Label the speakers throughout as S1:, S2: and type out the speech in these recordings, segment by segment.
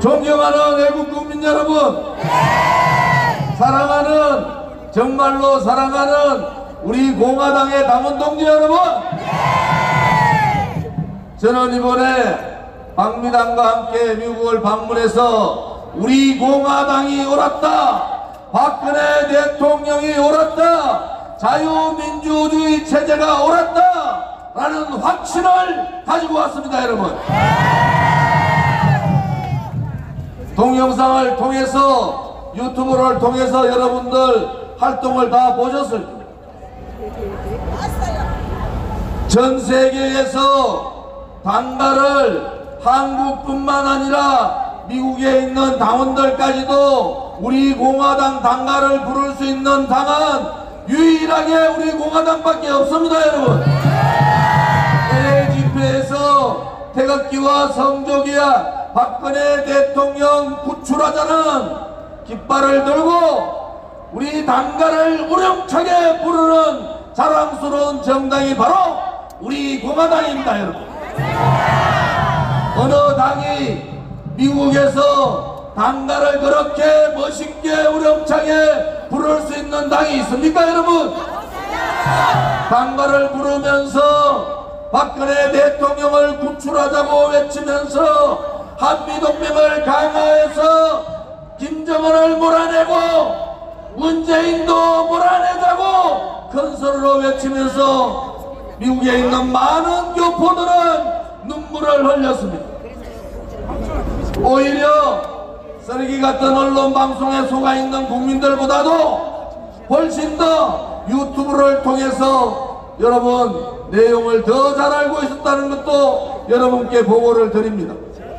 S1: 존경하는 애국 국민 여러분, 사랑하는, 정말로 사랑하는 우리 공화당의 당원 동지 여러분, 저는 이번에 박미당과 함께 미국을 방문해서 우리 공화당이 옳았다, 박근혜 대통령이 옳았다, 자유민주주의 체제가 옳았다 라는 확신을 가지고 왔습니다. 여러분, 동영상을 통해서, 유튜브를 통해서 여러분들 활동을 다 보셨을 겁니다. 전 세계에서 당가를 한국뿐만 아니라 미국에 있는 당원들까지도 우리 공화당 당가를 부를 수 있는 당은 유일하게 우리 공화당밖에 없습니다. 여러분, LA 집회에서 태극기와 성조기와 박근혜 대통령 구출하자는 깃발을 들고 우리 당가를 우렁차게 부르는 자랑스러운 정당이 바로 우리 공화당입니다. 여러분, 어느 당이 미국에서 당가를 그렇게 멋있게 우렁차게 부를 수 있는 당이 있습니까? 여러분, 당가를 부르면서 박근혜 대통령을 구출하자고 외치면서 한미동맹을 강화해서 김정은을 몰아내고 문재인도 몰아내자고 큰 소리로 외치면서 미국에 있는 많은 교포들은 눈물을 흘렸습니다. 오히려 쓰레기 같은 언론 방송에 속아있는 국민들보다도 훨씬 더 유튜브를 통해서 여러분 내용을 더 잘 알고 있었다는 것도 여러분께 보고를 드립니다.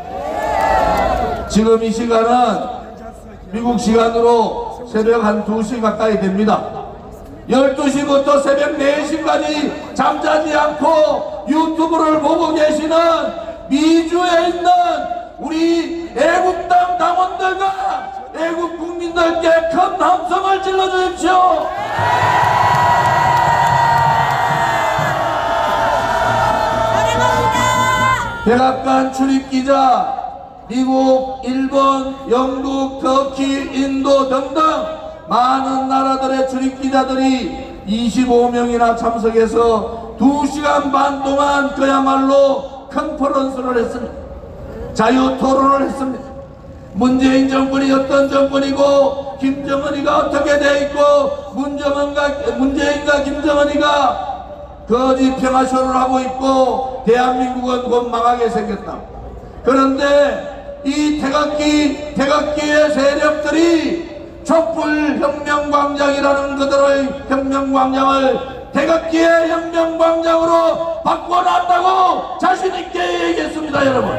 S1: 지금 이 시간은 미국 시간으로 새벽 한 2시 가까이 됩니다. 12시부터 새벽 4시까지 잠자지 않고 유튜브를 보고 계시는 미주에 있는 우리 애국당 당원들과 애국 국민들께 큰 함성을 질러 주십시오. 백악관 출입기자, 미국, 일본, 영국, 터키, 인도 등등 많은 나라들의 출입기자들이 25명이나 참석해서 2시간 반 동안 그야말로 컨퍼런스를 했습니다. 자유토론을 했습니다. 문재인 정권이 어떤 정권이고 김정은이가 어떻게 돼 있고 문재인과 김정은이가 거짓 평화쇼를 하고 있고 대한민국은 곧 망하게 생겼다. 그런데 이 태극기의 세력들이 촛불혁명광장이라는 그들의 혁명광장을 태극기의 혁명광장으로 바꿔놨다고 자신있게 얘기했습니다. 여러분,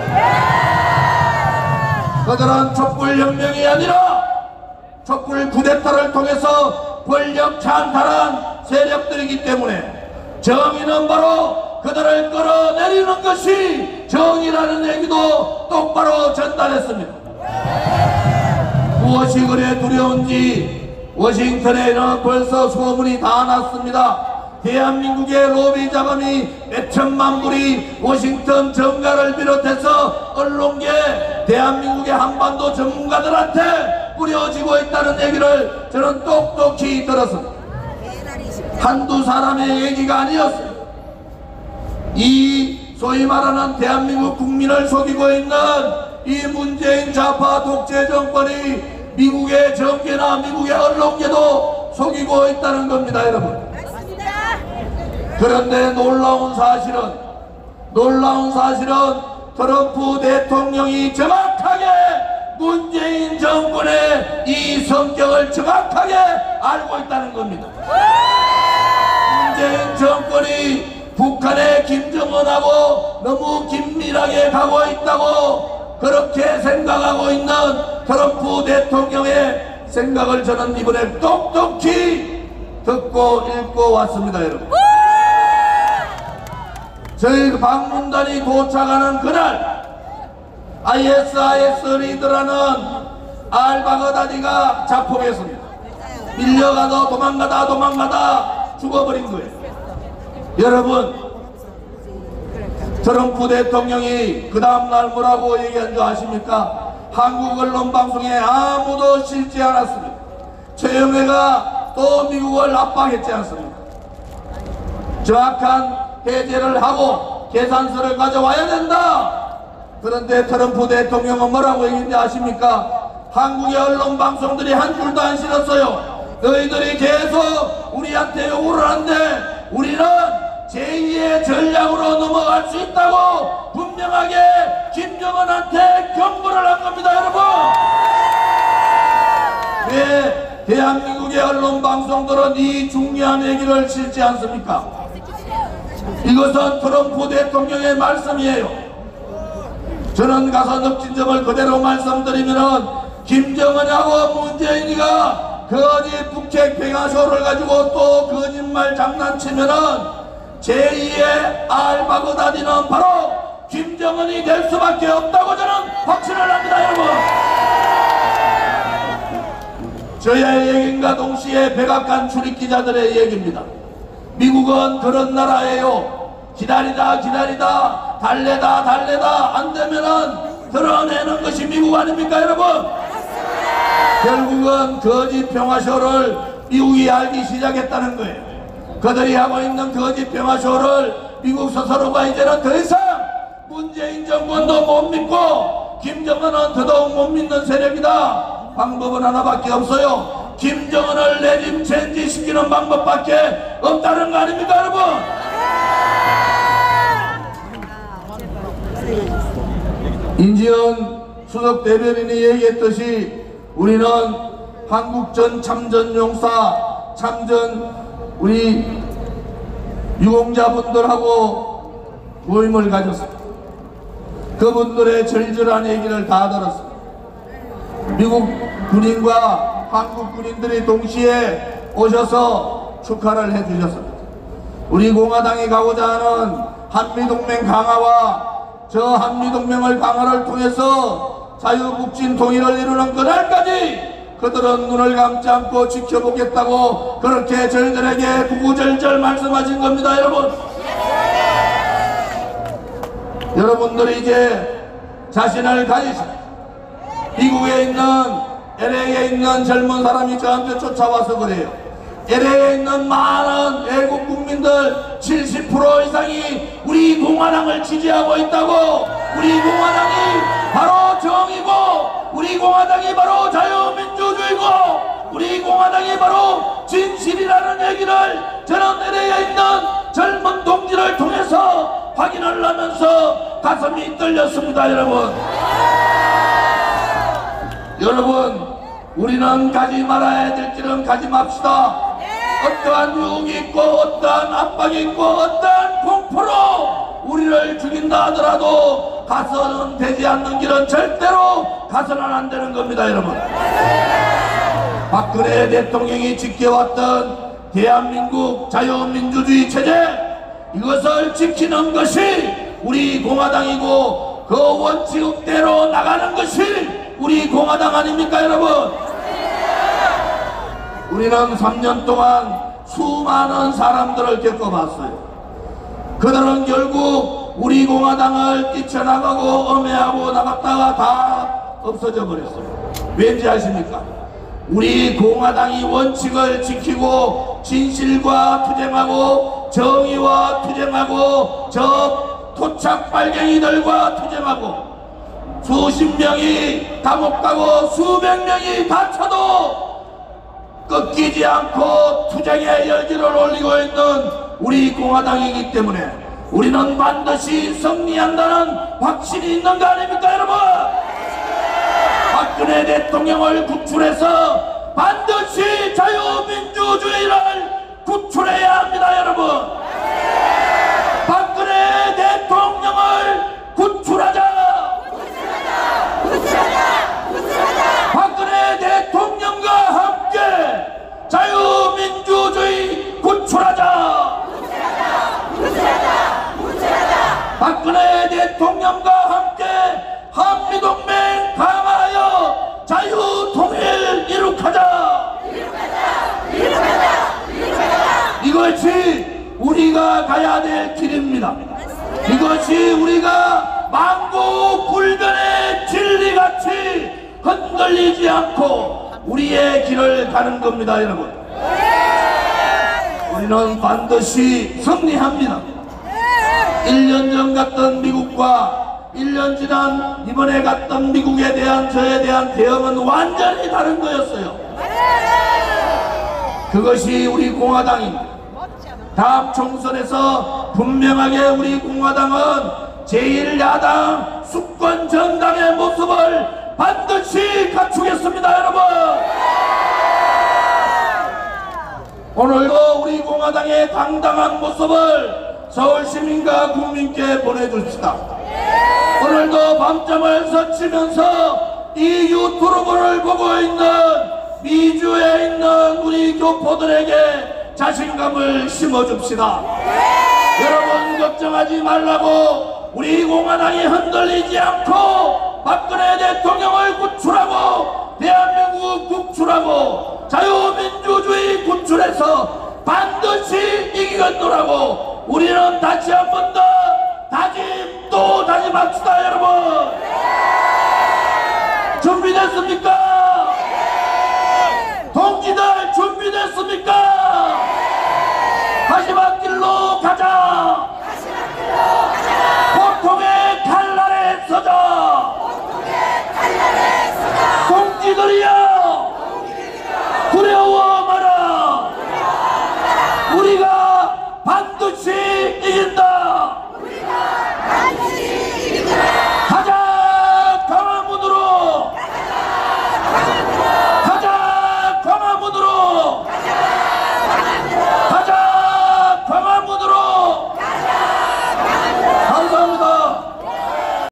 S1: 그들은 촛불혁명이 아니라 촛불 쿠데타를 통해서 권력 찬탈한 세력들이기 때문에 정의는 바로 그들을 끌어내리는 것이 정의라는 얘기도 똑바로 전달했습니다. 무엇이 그래 두려운지 워싱턴에는 벌써 소문이 다 났습니다. 대한민국의 로비 자금이 몇천만 불이 워싱턴 정가를 비롯해서 언론계, 대한민국의 한반도 전문가들한테 뿌려지고 있다는 얘기를 저는 똑똑히 들었습니다. 한두 사람의 얘기가 아니었어요. 이 소위 말하는 대한민국 국민을 속이고 있는 이 문재인 좌파 독재 정권이 미국의 정계나 미국의 언론계도 속이고 있다는 겁니다. 여러분, 그런데 놀라운 사실은 트럼프 대통령이 정확하게 문재인 정권의 이 성격을 정확하게 알고 있다는 겁니다. 문재인 정권이 북한의 김정은하고 너무 긴밀하게 가고 있다고 그렇게 생각하고 있는 트럼프 대통령의 생각을 저는 이번에 똑똑히 듣고 읽고 왔습니다. 여러분, 저희 방문단이 도착하는 그날 ISIS 리더라는 알바그다디가 자폭했습니다. 밀려가다 도망가다 죽어버린 거예요. 여러분, 트럼프 대통령이 그 다음날 뭐라고 얘기한 줄 아십니까? 한국 언론 방송에 아무도 실지 않았습니다. 최영회가 또 미국을 압박했지 않습니까? 정확한 해제를 하고 계산서를 가져와야 된다. 그런데 트럼프 대통령은 뭐라고 얘기했는지 아십니까? 한국의 언론 방송들이 한 줄도 안 실었어요. 너희들이 계속 우리한테 요구를 하는데 우리는 제2의 전략으로 넘어갈 수 있다고 분명하게 김정은한테 경고를 한 겁니다, 여러분. 왜 대한민국의 언론 방송들은 이 중요한 얘기를 실지 않습니까? 이것은 트럼프 대통령의 말씀이에요. 저는 가서 느낀 점을 그대로 말씀드리면은 김정은하고 문재인이가 거짓 북핵 평화쇼를 가지고 또 거짓말 장난치면은 제2의 알바그다디는 바로 김정은이 될 수밖에 없다고 저는 확신을 합니다, 여러분. 저의 얘기인가 동시에 백악관 출입기자들의 얘기입니다. 미국은 그런 나라예요. 기다리다 달래다 안 되면은 드러내는 것이 미국 아닙니까, 여러분? 결국은 거짓 평화쇼를 미국이 알기 시작했다는 거예요. 그들이 하고 있는 거짓 평화쇼를 미국 스스로가 이제는 더 이상 문재인 정권도 못 믿고 김정은은 더더욱 못 믿는 세력이다. 방법은 하나밖에 없어요. 김정은을 레짐 체인지 시키는 방법밖에 없다는 거 아닙니까, 여러분? 인지연 수석 대변인이 얘기했듯이 우리는 한국전 참전용사 참전 우리 유공자분들하고 모임을 가졌습니다. 그분들의 절절한 얘기를 다 들었습니다. 미국 군인과 한국 군인들이 동시에 오셔서 축하를 해주셨습니다. 우리 공화당이 가고자 하는 한미동맹 강화와 저 한미동맹을 강화를 통해서 자유북진 통일을 이루는 그날까지 그들은 눈을 감지 않고 지켜보겠다고 그렇게 저희들에게 구구절절 말씀하신 겁니다, 여러분. 여러분들이 이제 자신을 가지시고 미국에 있는 LA에 있는 젊은 사람이 저한테 쫓아와서 그래요. LA에 있는 많은 외국 국민들 70% 이상이 우리 공화당을 지지하고 있다고. 우리 공화당이 바로 정의고 우리 공화당이 바로 자유민주주의고 우리 공화당이 바로 진실이라는 얘기를 저는 LA에 있는 젊은 동지를 통해서 확인을 하면서 가슴이 떨렸습니다, 여러분. 여러분, 우리는 가지 말아야 될 길은 가지 맙시다. 어떠한 유혹이 있고 어떠한 압박이 있고 어떠한 공포로 우리를 죽인다 하더라도 가서는 되지 않는 길은 절대로 가서는 안 되는 겁니다, 여러분. 박근혜 대통령이 지켜왔던 대한민국 자유민주주의 체제, 이것을 지키는 것이 우리 공화당이고 그 원칙대로 나가는 것이 우리 공화당 아닙니까, 여러분? 우리는 3년 동안 수많은 사람들을 겪어봤어요. 그들은 결국 우리 공화당을 뛰쳐나가고 엄해하고 나갔다가 다 없어져 버렸어요. 왠지 아십니까? 우리 공화당이 원칙을 지키고 진실과 투쟁하고 정의와 투쟁하고 저 토착 빨갱이들과 투쟁하고 수십 명이 감옥 가고 수백 명이 다쳐도 꺾이지 않고 투쟁의 열기를 올리고 있는 우리 공화당이기 때문에 우리는 반드시 승리한다는 확신이 있는 거 아닙니까, 여러분? 박근혜 대통령을 구출해서 반드시 자유민주주의를 구출해야 합니다, 여러분. 박근혜 대통령을 구출하자. 박근혜 대통령과 함께 자유민주주의 구출하자. 박근혜 대통령과 함께 한미동맹 강화하여 자유통일 이룩하자. 이것이 우리가 가야 될 길입니다. 이것이 우리가 만국 흔들리지 않고 우리의 길을 가는 겁니다, 여러분. 우리는 반드시 승리합니다. 1년 전 갔던 미국과 1년 지난 이번에 갔던 미국에 대한 저에 대한 대응은 완전히 다른 거였어요. 그것이 우리 공화당입니다. 다음 총선에서 분명하게 우리 공화당은 제1야당 수권 정당의 모습을 반드시 갖추겠습니다, 여러분. 오늘도 우리 공화당의 당당한 모습을 서울 시민과 국민께 보내줍시다. 오늘도 밤잠을 설치면서 이 유튜브를 보고 있는 미주에 있는 우리 교포들에게 자신감을 심어줍시다. 여러분 걱정하지 말라고 우리 공화당이 흔들리지 않고 박근혜 대통령을 구출하고 대한민국 구출하고 자유민주주의 구출해서 반드시 이기겠노라고 우리는 다시 한 번 더 다짐 또 다짐합시다, 여러분. 준비됐습니까? 동지들 준비됐습니까?